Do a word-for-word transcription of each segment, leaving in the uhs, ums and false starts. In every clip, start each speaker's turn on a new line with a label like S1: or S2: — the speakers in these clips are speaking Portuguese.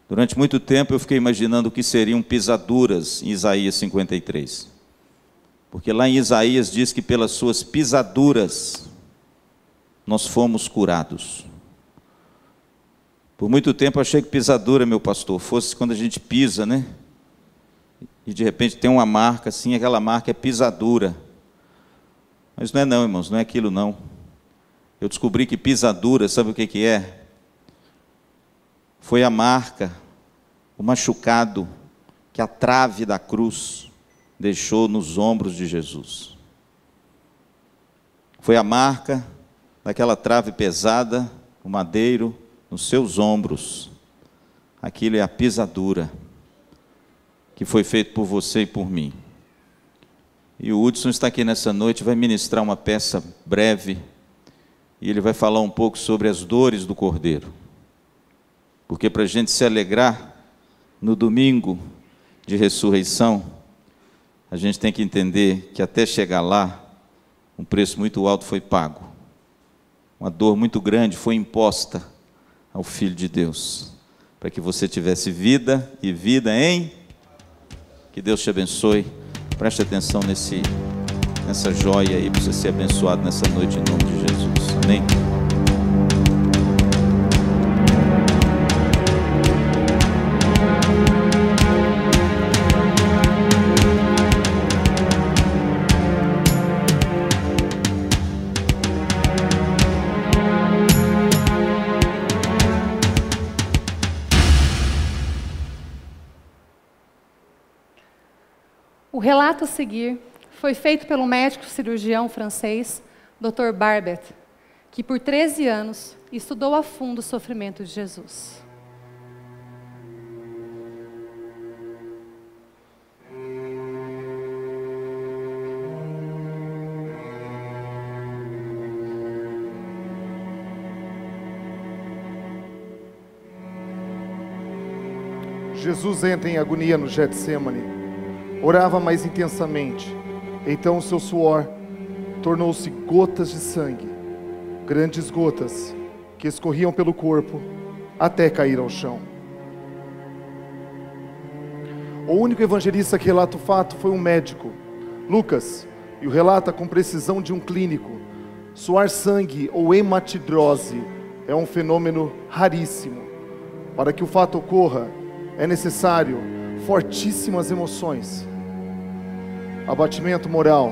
S1: Durante muito tempo eu fiquei imaginando o que seriam pisaduras em Isaías cinquenta e três. Porque lá em Isaías diz que pelas suas pisaduras nós fomos curados. Por muito tempo eu achei que pisadura, meu pastor, fosse quando a gente pisa, né? E de repente tem uma marca assim, aquela marca é pisadura. Mas não é não, irmãos, não é aquilo não. Eu descobri que pisadura, sabe o que que é? Foi a marca, o machucado que a trave da cruz deixou nos ombros de Jesus. Foi a marca daquela trave pesada, o madeiro, nos seus ombros. Aquilo é a pisadura que foi feito por você e por mim. E o Hudson está aqui nessa noite, vai ministrar uma peça breve, e ele vai falar um pouco sobre as dores do Cordeiro. Porque para a gente se alegrar no domingo de ressurreição, a gente tem que entender que até chegar lá, um preço muito alto foi pago. Uma dor muito grande foi imposta ao Filho de Deus, para que você tivesse vida e vida em... Que Deus te abençoe. Preste atenção nesse, nessa joia aí, para você ser abençoado nessa noite, em nome de Jesus. Amém?
S2: O relato a seguir foi feito pelo médico cirurgião francês, doutor Barbet, que por treze anos estudou a fundo o sofrimento de Jesus.
S3: Jesus entra em agonia no Getsêmani. Orava mais intensamente. Então o seu suor tornou-se gotas de sangue, grandes gotas que escorriam pelo corpo até cair ao chão. O único evangelista que relata o fato foi um médico, Lucas, e o relata com precisão de um clínico. Suar sangue ou hematidrose é um fenômeno raríssimo. Para que o fato ocorra, é necessário fortíssimas emoções, abatimento moral,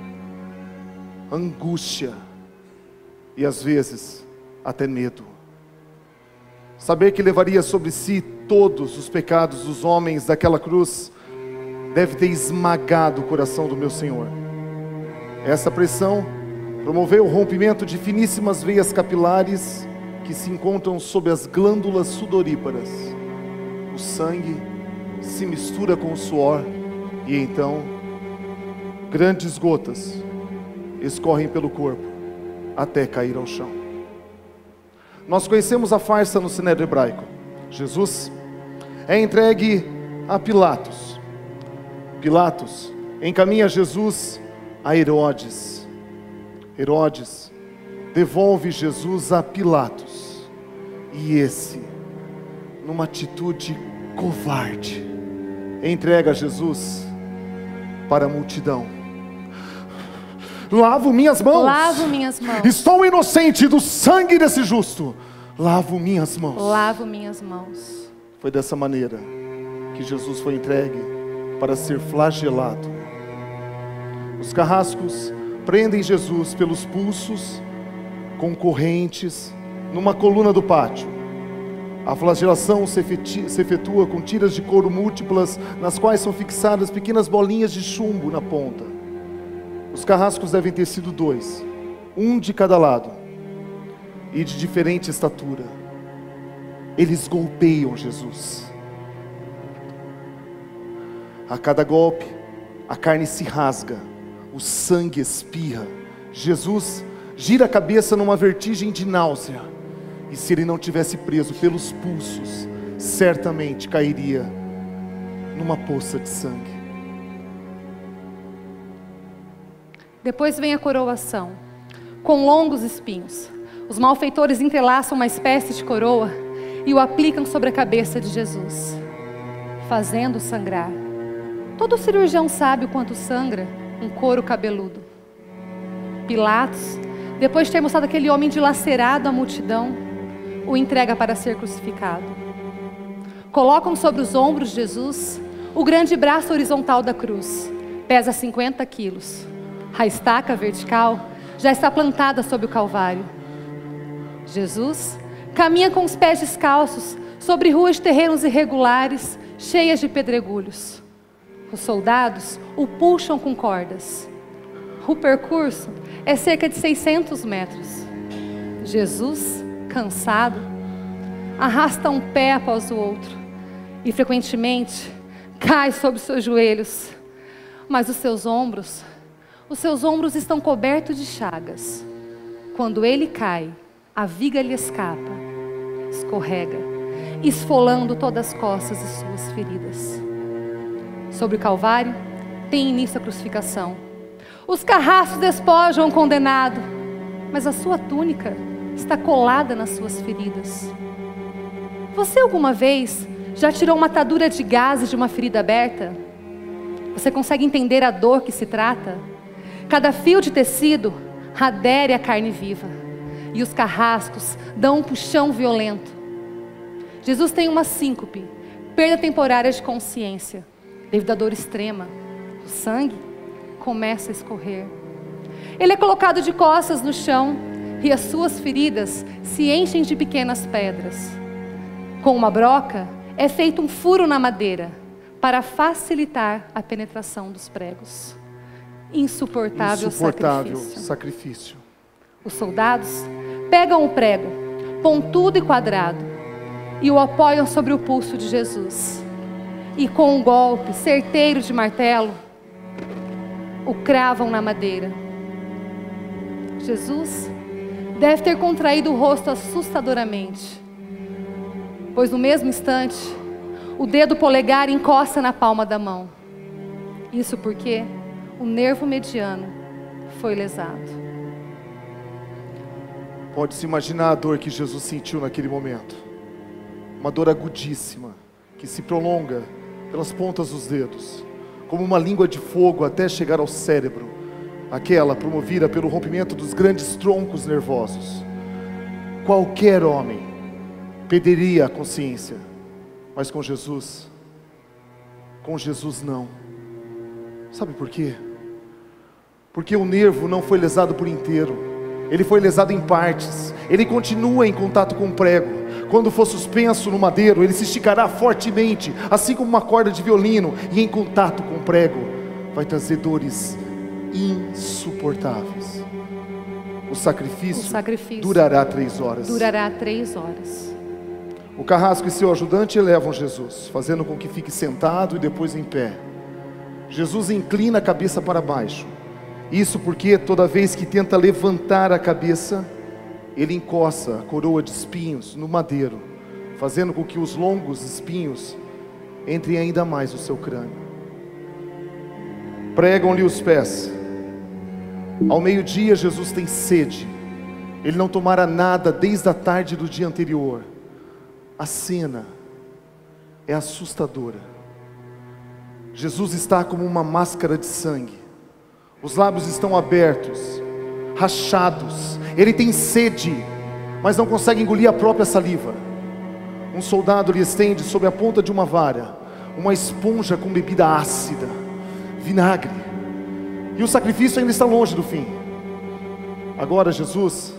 S3: angústia e às vezes até medo. Saber que levaria sobre si todos os pecados dos homens daquela cruz deve ter esmagado o coração do meu Senhor. Essa pressão promoveu o rompimento de finíssimas veias capilares que se encontram sob as glândulas sudoríparas. O sangue se mistura com o suor e então grandes gotas escorrem pelo corpo até cair ao chão. Nós conhecemos a farsa no Sinédrio hebraico. Jesus é entregue a Pilatos. Pilatos encaminha Jesus a Herodes. Herodes devolve Jesus a Pilatos. E esse, numa atitude covarde, entrega Jesus para a multidão. Lavo minhas mãos.
S2: Lavo minhas mãos.
S3: Estou inocente do sangue desse justo. Lavo minhas mãos.
S2: Lavo minhas mãos.
S3: Foi dessa maneira que Jesus foi entregue para ser flagelado. Os carrascos prendem Jesus pelos pulsos com correntes numa coluna do pátio. A flagelação se efetua com tiras de couro múltiplas, nas quais são fixadas pequenas bolinhas de chumbo na ponta. Os carrascos devem ter sido dois, um de cada lado, e de diferente estatura. Eles golpeiam Jesus. A cada golpe, a carne se rasga, o sangue espirra. Jesus gira a cabeça numa vertigem de náusea. E se ele não tivesse preso pelos pulsos, certamente cairia numa poça de sangue.
S2: Depois vem a coroação, com longos espinhos. Os malfeitores entrelaçam uma espécie de coroa e o aplicam sobre a cabeça de Jesus, fazendo sangrar. Todo cirurgião sabe o quanto sangra um couro cabeludo. Pilatos, depois de ter mostrado aquele homem dilacerado à multidão, o entrega para ser crucificado. Colocam sobre os ombros de Jesus o grande braço horizontal da cruz. Pesa cinquenta quilos. A estaca vertical já está plantada sobre o Calvário. Jesus caminha com os pés descalços sobre ruas de terrenos irregulares, cheias de pedregulhos. Os soldados o puxam com cordas. O percurso é cerca de seiscentos metros. Jesus, cansado, arrasta um pé após o outro e frequentemente cai sobre seus joelhos. Mas os seus ombros, os seus ombros estão cobertos de chagas. Quando ele cai, a viga lhe escapa, escorrega, esfolando todas as costas e suas feridas. Sobre o Calvário, tem início a crucificação. Os carrascos despojam o condenado, mas a sua túnica está colada nas suas feridas. Você alguma vez já tirou uma atadura de gases de uma ferida aberta? Você consegue entender a dor que se trata? Cada fio de tecido adere à carne viva, e os carrascos dão um puxão violento. Jesus tem uma síncope, perda temporária de consciência, devido à dor extrema. O sangue começa a escorrer. Ele é colocado de costas no chão e as suas feridas se enchem de pequenas pedras. Com uma broca é feito um furo na madeira para facilitar a penetração dos pregos. Insuportável,
S3: Insuportável
S2: sacrifício.
S3: sacrifício.
S2: Os soldados pegam o prego, pontudo e quadrado, e o apoiam sobre o pulso de Jesus. E com um golpe certeiro de martelo, o cravam na madeira. Jesus deve ter contraído o rosto assustadoramente, pois no mesmo instante, o dedo polegar encosta na palma da mão. Isso porque o nervo mediano foi lesado.
S3: Pode-se imaginar a dor que Jesus sentiu naquele momento. Uma dor agudíssima, que se prolonga pelas pontas dos dedos, como uma língua de fogo até chegar ao cérebro, aquela promovida pelo rompimento dos grandes troncos nervosos. Qualquer homem perderia a consciência, mas com Jesus, com Jesus não. Sabe por quê? Porque o nervo não foi lesado por inteiro, ele foi lesado em partes. Ele continua em contato com o prego. Quando for suspenso no madeiro, ele se esticará fortemente, assim como uma corda de violino, e em contato com o prego vai trazer dores insuportáveis. O sacrifício,
S2: o sacrifício
S3: durará três horas.
S2: Durará três horas.
S3: O carrasco e seu ajudante elevam Jesus, fazendo com que fique sentado e depois em pé. Jesus inclina a cabeça para baixo. Isso porque toda vez que tenta levantar a cabeça, ele encoça a coroa de espinhos no madeiro, fazendo com que os longos espinhos entrem ainda mais no seu crânio. Pregam-lhe os pés. Ao meio-dia, Jesus tem sede. Ele não tomara nada desde a tarde do dia anterior. A cena é assustadora. Jesus está como uma máscara de sangue. Os lábios estão abertos, rachados. Ele tem sede, mas não consegue engolir a própria saliva. Um soldado lhe estende sob a ponta de uma vara uma esponja com bebida ácida, vinagre. E o sacrifício ainda está longe do fim. Agora Jesus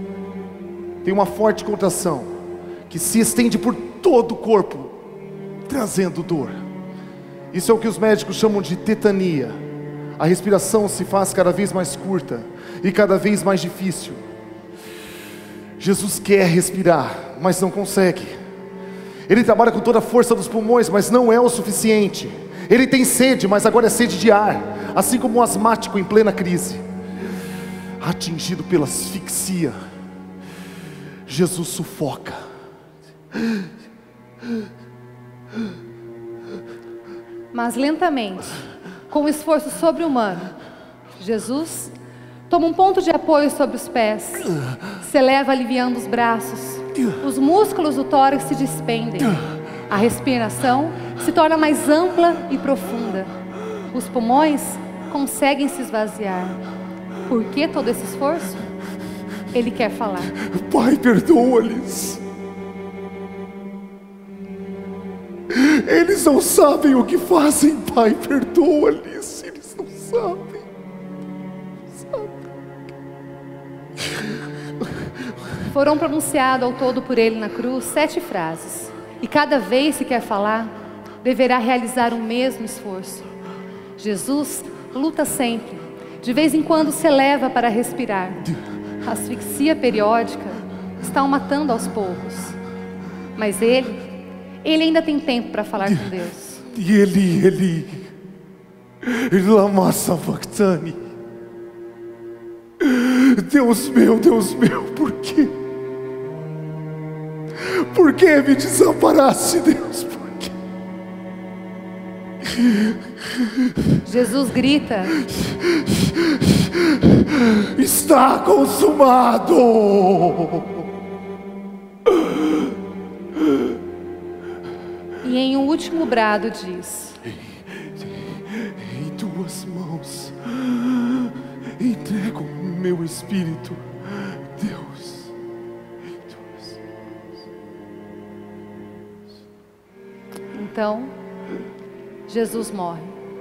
S3: tem uma forte contração que se estende por todo o corpo, trazendo dor. Isso é o que os médicos chamam de tetania. A respiração se faz cada vez mais curta e cada vez mais difícil. Jesus quer respirar, mas não consegue. Ele trabalha com toda a força dos pulmões, mas não é o suficiente. Ele tem sede, mas agora é sede de ar, assim como um asmático em plena crise, atingido pela asfixia. Jesus sufoca.
S2: Mas lentamente, com um esforço sobre-humano, Jesus toma um ponto de apoio sobre os pés, se eleva aliviando os braços Os músculos do tórax se despendem. A respiração se torna mais ampla e profunda. Os pulmões conseguem se esvaziar. Por que todo esse esforço? Ele quer falar.
S3: Pai, perdoa-lhes. Eles não sabem o que fazem, Pai, perdoa-lhes. Eles não sabem.
S2: Foram pronunciadas ao todo por ele na cruz sete frases. E cada vez que quer falar, deverá realizar o mesmo esforço. Jesus luta sempre. De vez em quando se eleva para respirar. A asfixia periódica está o matando aos poucos. Mas ele, ele ainda tem tempo para falar com Deus.
S3: E ele, ele, lama sabachthani. Deus meu, Deus meu, por quê? Por que me desamparaste, Deus? Por quê?
S2: Jesus grita:
S3: está consumado.
S2: E em um último brado diz:
S3: em tuas mãos entrego meu espírito, Deus.
S2: Então, Jesus morre.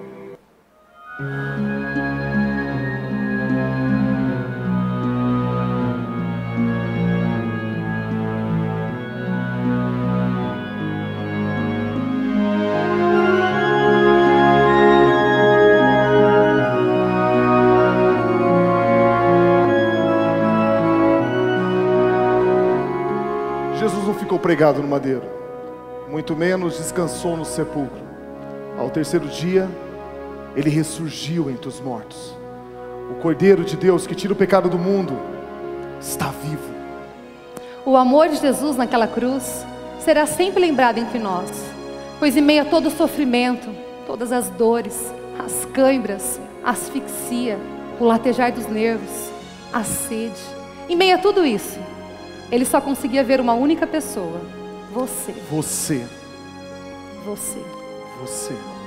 S3: Jesus não ficou pregado no madeiro, muito menos descansou no sepulcro. Ao terceiro dia, ele ressurgiu entre os mortos. O Cordeiro de Deus que tira o pecado do mundo está vivo.
S2: O amor de Jesus naquela cruz será sempre lembrado entre nós, pois em meio a todo o sofrimento, todas as dores, as câimbras, a asfixia, o latejar dos nervos, a sede, em meio a tudo isso, ele só conseguia ver uma única pessoa: você.
S3: Você.
S2: Você.
S3: Você.